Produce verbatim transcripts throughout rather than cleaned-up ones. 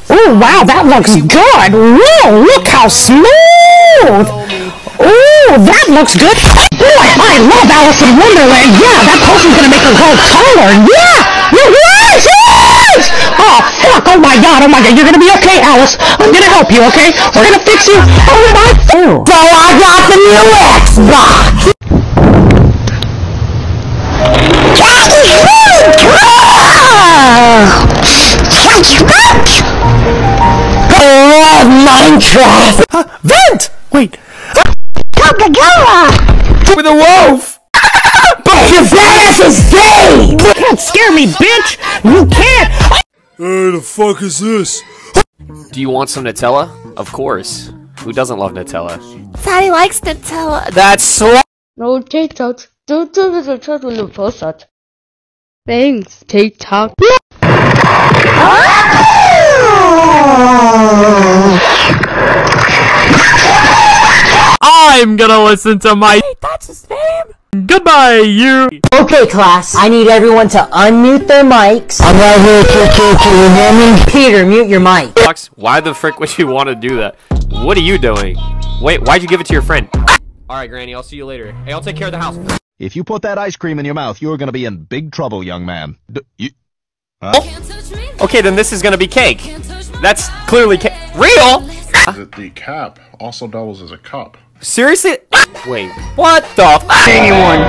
Oh, wow, that looks good. Whoa, look how smooth. Oh, that looks good. Boy, I love Alice in Wonderland. Yeah, that potion's gonna make her grow taller. Yeah, you're right. Yes! Oh, fuck. Oh, my God. Oh, my God. You're gonna be okay, Alice. I'm gonna help you, okay? We're gonna fix you. Oh, my... Oh. So I got the new Xbox. I love Minecraft! Huh? Vent! Wait! Coca-Cola! With a wolf! But your ass is gay! You can't scare me, bitch! You can't! Hey, the fuck is this? Do you want some Nutella? Of course. Who doesn't love Nutella? Daddy likes Nutella. That's so. No TikTok. Don't do the TikTok when you post that. Thanks, TikTok. I'm gonna listen to my. Hey, that's his name. Goodbye, you. Okay, class. I need everyone to unmute their mics. I'm right here, can you hear me? Peter, mute your mic. Why the frick would you want to do that? What are you doing? Wait, why'd you give it to your friend? Alright, Granny, I'll see you later. Hey, I'll take care of the house. If you put that ice cream in your mouth, you're gonna be in big trouble, young man. D you huh? Oh. Okay, then this is gonna be cake. That's clearly cake. Real? That the cap also doubles as a cup. Seriously? Wait, what the f- Anyone?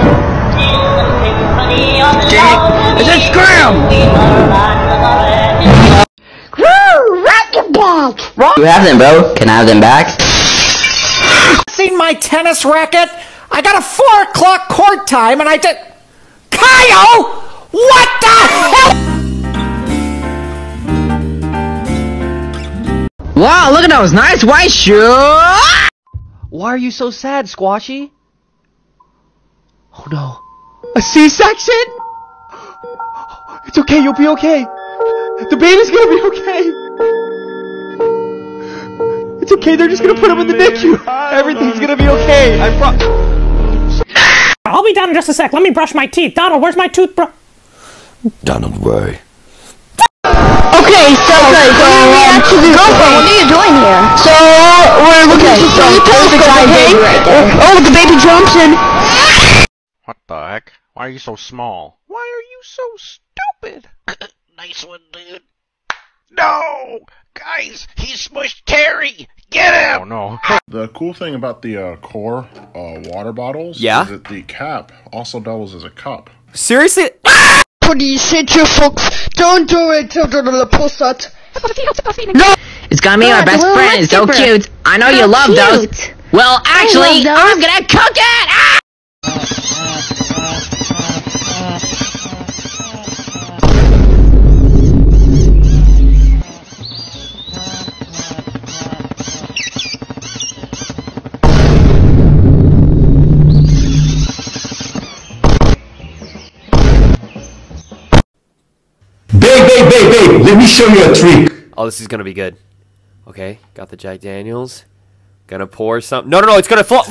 It's a scram! Woo! Rocket back! You have them, bro. Can I have them back? Seen my tennis racket? I got a four o'clock court time and I did... Kyle! What the hell? Wow, look at those nice white shoes! Why are you so sad, Squashy? Oh no. A C-section? It's okay, you'll be okay. The baby's gonna be okay. It's okay, they're just gonna put him in the N I C U. Everything's gonna be okay. I pro- I'll be down in just a sec. Let me brush my teeth. Donald, where's my toothbrush? Donald, why? Okay, so, okay, so, um, girlfriend, what are you doing here? So, we're looking okay, to see so, the giant baby right there. Oh, the baby jumps in. What the heck? Why are you so small? Why are you so stupid? Nice one, dude. No! Guys, he smushed Terry! Get him! Oh, no. The cool thing about the uh, core uh, water bottles yeah? is that the cap also doubles as a cup. Seriously? Please hit your folks. Don't do it. Don't do the post that. No! It's gonna be our best friend. It's so cute. I know you love those. Well, actually, I'm gonna cook it! Ah! Babe, babe, babe, babe, let me show you a trick. Oh, this is gonna be good. Okay, got the Jack Daniels. Gonna pour some. No, no, no, it's gonna fall.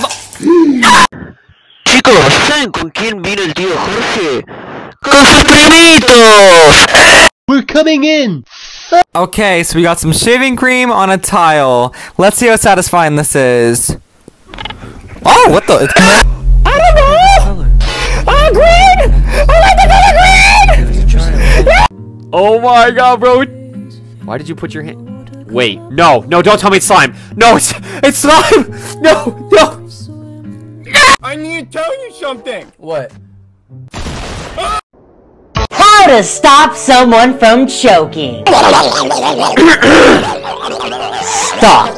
Chicos, ¿saben con quién vino el tío Jorge? ¡Con sus primitos! We're coming in! Okay, so we got some shaving cream on a tile. Let's see how satisfying this is. Oh, what the? It's I don't know! Oh, green! I like the color green! Oh my god, bro. Why did you put your hand? Wait, no, no, don't tell me it's slime. No, it's, it's slime! No, no! I need to tell you something! What? How to stop someone from choking. Stop.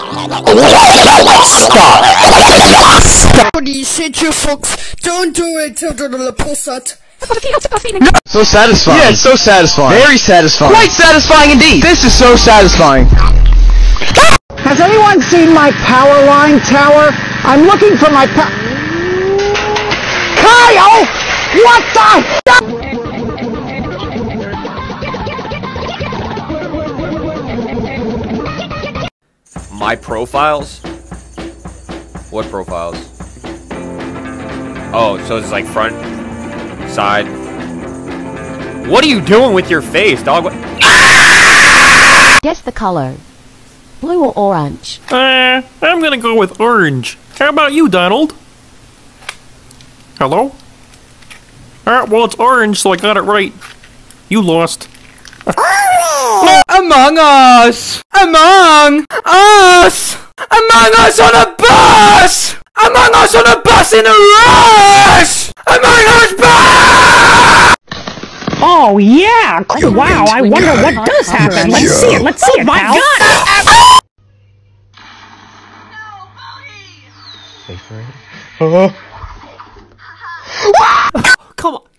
Stop. Stop. Please hit your folks. Don't do it. Don't do the post that. So satisfying. Yeah, it's so satisfying. Very satisfying. Quite satisfying indeed. This is so satisfying. Has anyone seen my power line tower? I'm looking for my power... Kyle! What the... My profiles? What profiles? Oh, so it's like front, side. What are you doing with your face, dog? What? Guess the color. Blue or orange? Uh, I'm gonna go with orange. How about you, Donald? Hello? Alright, well, it's orange, so I got it right. You lost. Among Us! Among Us! Among Us on a bus! Among Us on a bus in a rush! Among Us bus! Oh yeah! Oh, wow, I wonder what does happen. Let's see it, let's see it, pal. Wait for it. Uh. Come on.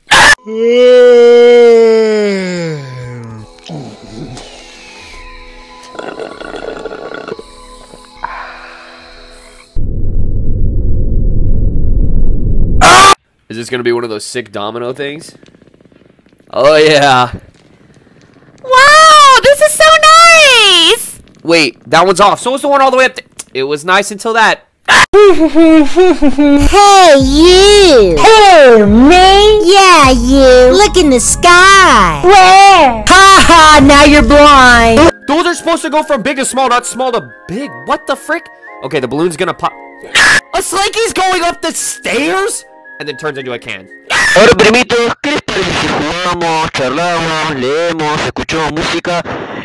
Is this gonna be one of those sick domino things? Oh yeah. Wow, this is so nice! Wait, that one's off. So was the one all the way up there. It was nice until that. Hey, you! Who, me? Yeah, you! Look in the sky! Where? Ha ha, now you're blind! Those are supposed to go from big to small, not small to big. What the frick? Okay, the balloon's gonna pop. A Slinky's going up the stairs? And then turns into a can. Ahora, primitos, ¿qué les parece si jugamos, charlamos, leemos, escuchamos música?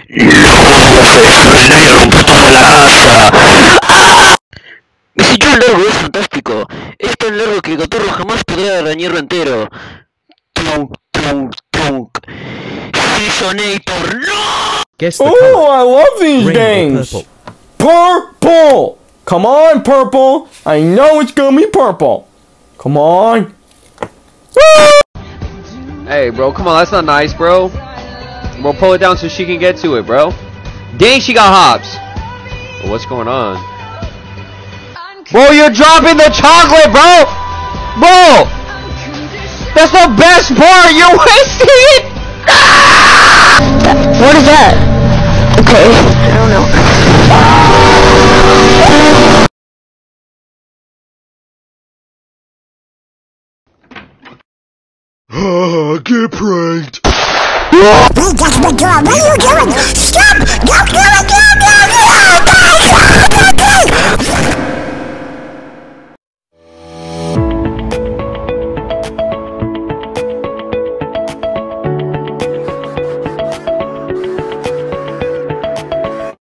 Me siguió el largo, es fantástico. Es tan largo que el gatorro jamás podrá arañarlo entero. Trunk, trunk, trunk. Seasonator, no! Guess the oh, color. I love these Rainbow things! Purple. purple! Come on, purple! I know it's gonna be purple! Come on! Woo! Hey, bro, come on, that's not nice, bro. Bro, pull it down so she can get to it, bro. Dang, she got hops. Well, what's going on? Bro, you're dropping the chocolate, bro! Bro! That's the best part! You're wasting it! What is that? Okay, I don't know. Ah, get pranked! Wait, that's the door. What are you doing? Stop! Don't do it! Don't do it! Don't do it!